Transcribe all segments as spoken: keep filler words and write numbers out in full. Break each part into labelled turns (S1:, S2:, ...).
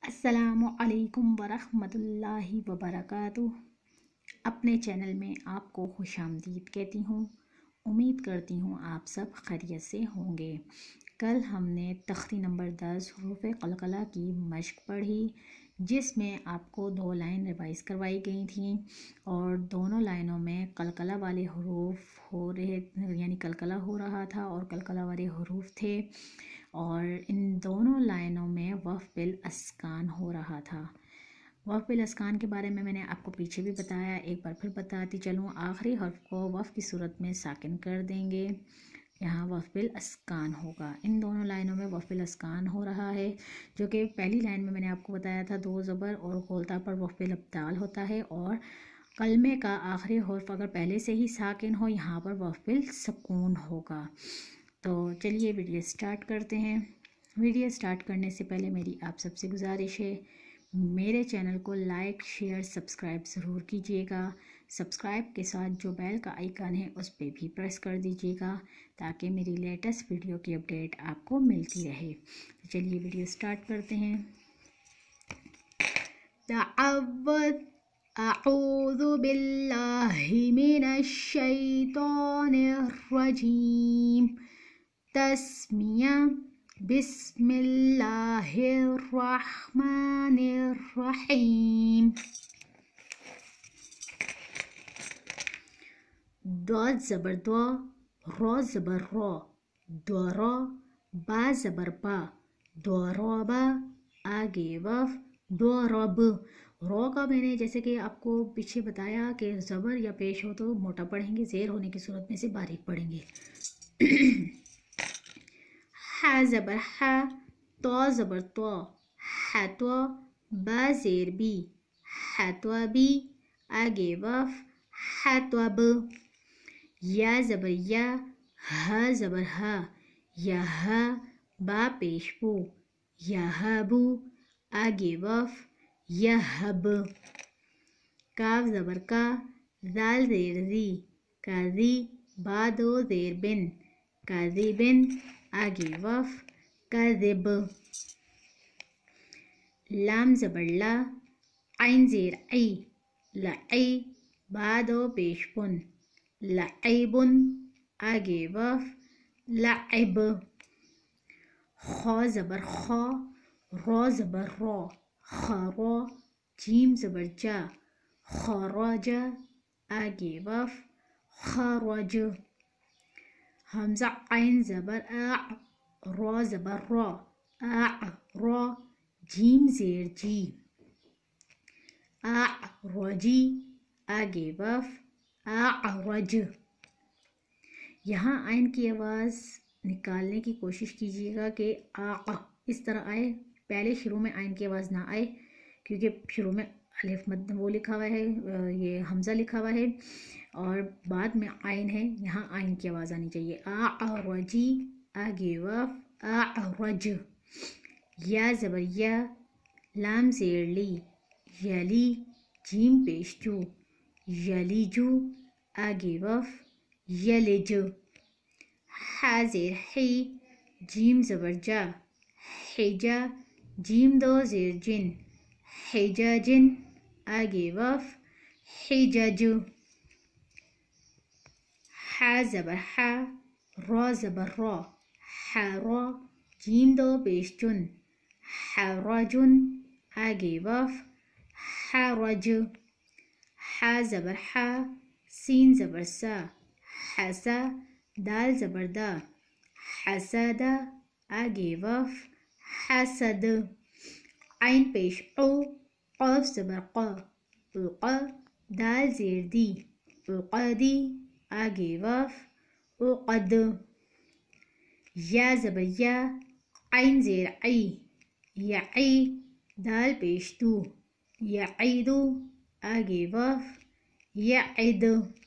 S1: अस्सलामुअलैकुम वरहमतुल्लाहि वबरकातुह। अपने चैनल में आपको खुशामदीद कहती हूँ। उम्मीद करती हूँ आप सब खैरियत से होंगे। कल हमने तख्ती नंबर दस हुरूफ़े क़लक़ला की मश्क पढ़ी, जिसमें आपको दो लाइन रिवाइज़ करवाई गई थी और दोनों लाइनों में क़लक़ला वाले हुरूफ हो रहे यानी क़लक़ला हो रहा था और क़लक़ला वाले हुरूफ थे और इन दोनों लाइनों में वफ़ बिल अस्कान हो रहा था। वफ़ बिल अस्कान के बारे में मैंने आपको पीछे भी बताया, एक बार फिर बताती चलूँ। आखिरी हर्फ को वफ़ की सूरत में साकिन कर देंगे, यहाँ वफ़ बिल अस्कान होगा। इन दोनों लाइनों में वफ़ बिल अस्कान हो रहा है, जो कि पहली लाइन में मैंने आपको बताया था दो ज़बर और गोलता पर वफ़ बिल अब्दाल होता है और कलमे का आखिरी हर्फ अगर पहले से ही साकिन हो, यहाँ पर वफ़ बिल सुकून होगा। तो चलिए वीडियो स्टार्ट करते हैं। वीडियो स्टार्ट करने से पहले मेरी आप सबसे गुजारिश है, मेरे चैनल को लाइक शेयर सब्सक्राइब ज़रूर कीजिएगा। सब्सक्राइब के साथ जो बेल का आइकन है उस पर भी प्रेस कर दीजिएगा ताकि मेरी लेटेस्ट वीडियो की अपडेट आपको मिलती रहे। तो चलिए वीडियो स्टार्ट करते हैं। तअव्वद अऊज़ु बिल्लाहि मिनश शैतानिर रजीम। तस्मिया बिस्मिल्लाहिर्रहमानिर्रहीम। द ज़बर द, र ज़बर र, द्वारा, बा ज़बर बा, द्वाराबा, आगे वफ़, द्वारब। रो का मैंने जैसे कि आपको पीछे बताया कि ज़बर या पेश हो तो मोटा पढ़ेंगे, ज़ेर होने की सूरत में से बारीक पढ़ेंगे। हा ज़बर हा, तो ज़बर तो, हतो, बा ज़ेर बी, हतो बी, आगे वफ़, हतब। या ज़बर या, हा ज़बर हा, यह, बा पेश बो, यहबू, आगे वफ़, यहब। काफ ज़बर का, दाल ज़ेर ज़ी, काज़ी, बा दो ज़ेर बिन, काज़िबिन, आगे वफ़, काज़िब। लाम ज़बर ला, आइन ज़ेर आई, लई, बा दो पेश बुन, लईबुन, आगे वफ़, लईब। खौ ज़बर खौ, रो ज़बर रो, खरो, जीम ज़बर जा, खरजा, आगे वफ़, खरज। हमज़ा आइन ज़बर आ, रो ज़बर रो, आ रो, जीम ज़ेर जी, आ रोजी, आगे वफ़, आरज। यहाँ आइन की आवाज़ निकालने की कोशिश कीजिएगा कि आ इस तरह आए, पहले शुरू में आइन की आवाज़ ना आए, क्योंकि शुरू में अलिफ मद वो लिखा हुआ है, ये हमज़ा लिखा हुआ है और बाद में आइन है। यहाँ आइन की आवाज़ आनी चाहिए। आ रजी, आगे वफ़, आरज। या ज़बर या, लाम ज़ेर ली, यली, जीम पेश जू, यलीजू, आगे वफ़, यलिज। हा ज़ेर ही, जीम ज़बर जा, हिजा, जीम दो ज़ेर जिन, हिजाजिन, आगे वफ़, हिजज। हा ज़बर हा, रो ज़बर रो, हरो, जीम दो पेश जुन, हरजुन, आगे वफ़, हरज। हा ज़बर हा, सीन ज़बर सा, हसा, दाल ज़बर दा, हसदा, आगे वफ़, हसद। आइन पेश ओ, क़ाफ ज़बर क़ा, उक़ा, दाल ज़ेर दी, उक़दी, आगे वफ़, उक़द। या ज़बर या, आइन ज़ेर आई, यई, दाल पेश दू, यईदू, आगे वफ़, यईद।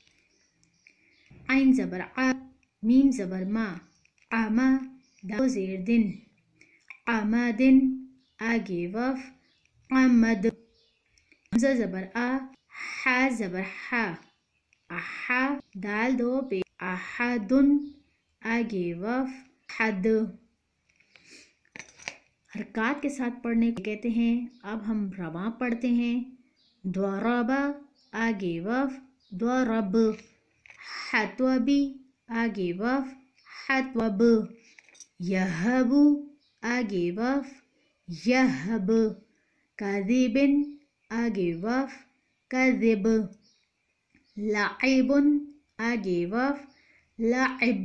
S1: आइन ज़बर आ, मीम ज़बर मा, आमा, दो ज़ेर दिन, आमादिन, आगे वफ़, आमद। हमज़ा ज़बर आ, हा ज़बर हा, आहा, दाल दो पे, आहादुन, आगे वफ़, हद। हरकत के साथ पढ़ने को कहते हैं। अब हम रवा पढ़ते हैं। द्वरबा आगे वफ द्वरब, हत्वबी आगे वफ हत्वब, यहबु आगे वफ यहब, कादिबिन आगे वफ कादिब, लाइबुन आगे वफ लाइब,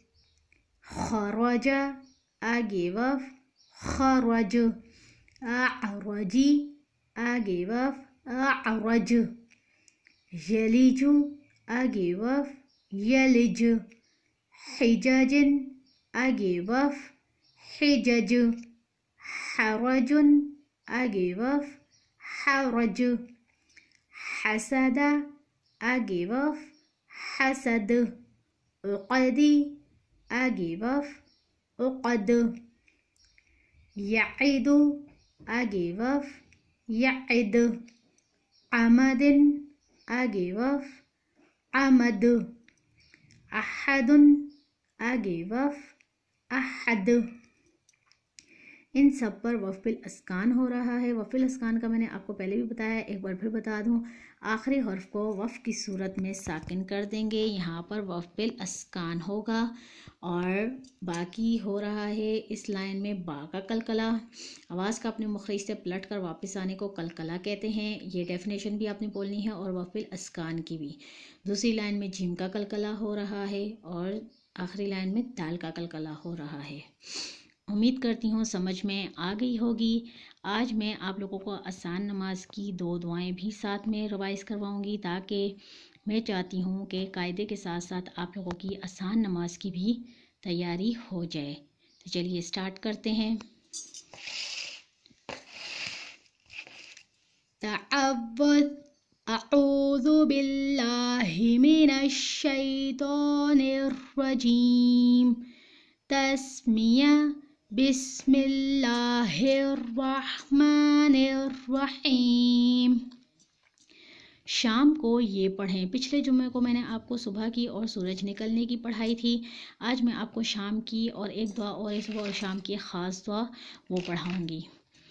S1: खरजा आगे वफ खरज, अअरजी आगे वफ अअरज, यलिजु आगे वफ यलिज, हिजजिन आगे वफ हिजज, हरजुन आगे वफ हरज, हसदा आगे वफ हसद, उक़दी आगे वफ उक़द, यईदु आगे वफ यईद, अमदिन आगे वफ अमद, अहदुन आगे वफ अहद। इन सब पर वफ़िल अस्कान हो रहा है। वफ़िल अस्कान का मैंने आपको पहले भी बताया, एक बार फिर बता दूं। आखिरी हर्फ को वफ़ की सूरत में साकिन कर देंगे, यहाँ पर वफ़िल अस्कान होगा। और बाकी हो रहा है इस लाइन में बा का कलकला। आवाज़ का अपने मुखरिज से पलट कर वापस आने को कलकला कहते हैं। ये डेफिनेशन भी आपने बोलनी है और वफ़िल अस्कान की भी। दूसरी लाइन में जिम का कलकला हो रहा है और आखिरी लाइन में दाल का कलकला हो रहा है। उम्मीद करती हूँ समझ में आ गई होगी। आज मैं आप लोगों को आसान नमाज की दो दुआएं भी साथ में रिवाइज़ करवाऊँगी, ताकि मैं चाहती हूँ कि कायदे के साथ साथ आप लोगों की आसान नमाज की भी तैयारी हो जाए। तो चलिए स्टार्ट करते हैं। तअव्वज़ अऊज़ु बिल्लाहि मिनश शैतानिर रजीम, तस्मिया बिस्मिल्लाहिर्रहमानिर्रहीम। शाम को ये पढ़ें। पिछले जुम्मे को मैंने आपको सुबह की और सूरज निकलने की पढ़ाई थी। आज मैं आपको शाम की और एक दुआ और एक सुबह और शाम की ख़ास दुआ वो पढ़ाऊँगी।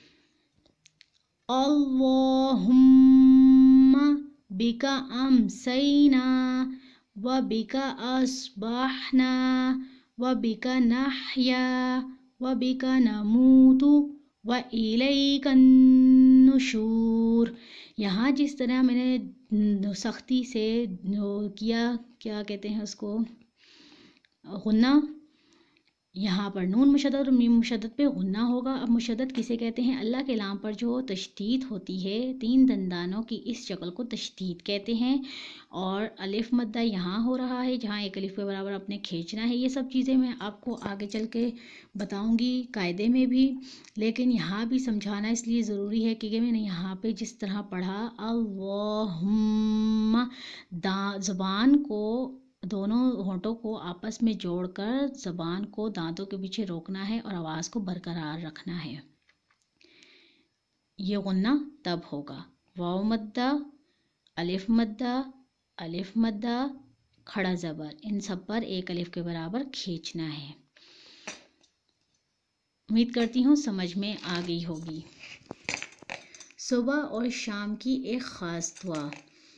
S1: अल्लाहुम्मा बिका अमसैना व बिका अस्बाहना व बिका नहया व बिका नमूतु व इलैकन नुशूर। यहाँ जिस तरह मैंने सख्ती से किया, क्या कहते हैं उसको, गुन्ना, यहाँ पर नून मुशद्दद और मीम मुशद्दद पे गुन्ना होगा। अब मुशद्दद किसे कहते हैं? अल्लाह के लाम पर जो तशदीद होती है, तीन दंदानों की इस शक्ल को तशदीद कहते हैं। और अलिफ मद्दा यहाँ हो रहा है, जहाँ एक अलिफ के बराबर अपने खींचना है। ये सब चीज़ें मैं आपको आगे चल के बताऊँगी कायदे में भी, लेकिन यहाँ भी समझाना इसलिए ज़रूरी है क्योंकि मैंने यहाँ पे जिस तरह पढ़ा, अल्लाहुम्मा, दा ज़बान को, दोनों होंठों को आपस में जोड़कर ज़बान को दांतों के पीछे रोकना है और आवाज़ को बरकरार रखना है। ये गुन्ना तब होगा। वाव मद्दा, अलिफ मद्दा, अलिफ मद्दा, खड़ा ज़बर, इन सब पर एक अलिफ के बराबर खींचना है। उम्मीद करती हूँ समझ में आ गई होगी। सुबह और शाम की एक ख़ास दुआ।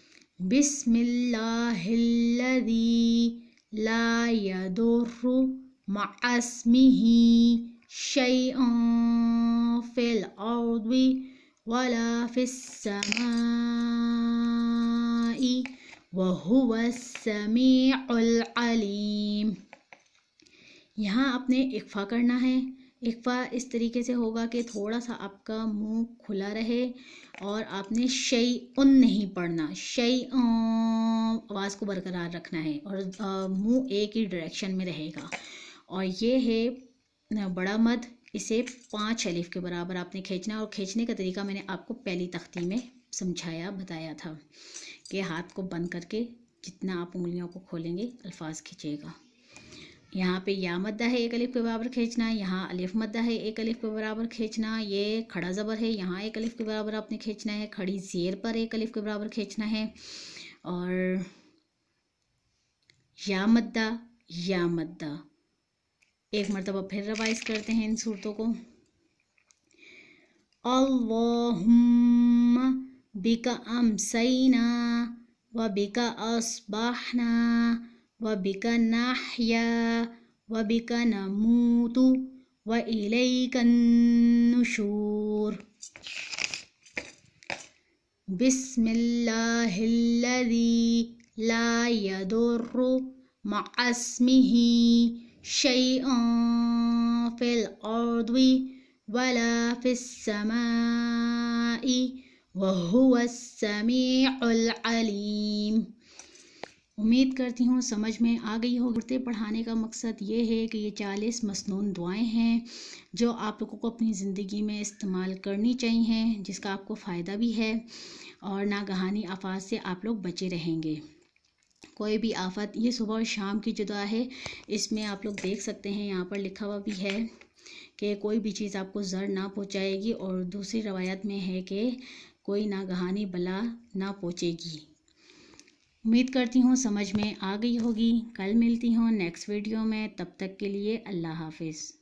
S1: बिस्मिल्लाहिल्लज़ी ला यदुर्रु मअस्मिही शैअन फिल अर्दि वला फिस समाई व हुवस समीउल अलीम। यहाँ आपने इक्फ़ा करना है। इक्फ़ा इस तरीके से होगा कि थोड़ा सा आपका मुंह खुला रहे और आपने शैउन नहीं पढ़ना, शैअ, आवाज़ को बरकरार रखना है और मुंह एक ही डायरेक्शन में रहेगा। और ये है बड़ा मद, इसे पाँच अलिफ के बराबर आपने खींचना। और खींचने का तरीका मैंने आपको पहली तख्ती में समझाया बताया था कि हाथ को बंद करके जितना आप उंगलियों को खोलेंगे अल्फाज खींचेगा। यहाँ पे या मद्दा है, एक अलिफ के बराबर खींचना। यहाँ अलिफ मद्दा है, एक अलिफ के बराबर खींचना। ये खड़ा ज़बर है, यहाँ एक अलिफ के बराबर आपने खींचना है। खड़ी ज़ेर पर एक अलिफ के बराबर खींचना है। और या मद्दा, या मद्दा। एक मरतबा फिर रिवाइज करते हैं इन सूरतों को। अल्लाहुम्मा बिका अमसैना व बिका अस्बाहना व बिका नहया व बिका नमूतु व इलैकन नुशूर। बिस्मिल्लाहिल्लज़ी ला यदुर्रु मअस्मिही शैअन फिल अर्दि वला फिस समाई व हुवस समीउल अलीम। उम्मीद करती हूँ समझ में आ गई हो। गुर्ते पढ़ाने का मकसद ये है कि ये चालीस मसनून दुआएं हैं जो आप लोगों को अपनी ज़िंदगी में इस्तेमाल करनी चाहिए, जिसका आपको फ़ायदा भी है और नागहानी आफात से आप लोग बचे रहेंगे। कोई भी आफत, ये सुबह और शाम की जो दुआ है इसमें आप लोग देख सकते हैं, यहाँ पर लिखा हुआ भी है कि कोई भी चीज़ आपको ज़र ना पहुँचाएगी और दूसरी रवायत में है कि कोई नागहानी बला ना पहुँचेगी। उम्मीद करती हूँ समझ में आ गई होगी। कल मिलती हूँ नेक्स्ट वीडियो में, तब तक के लिए अल्लाह हाफिज़।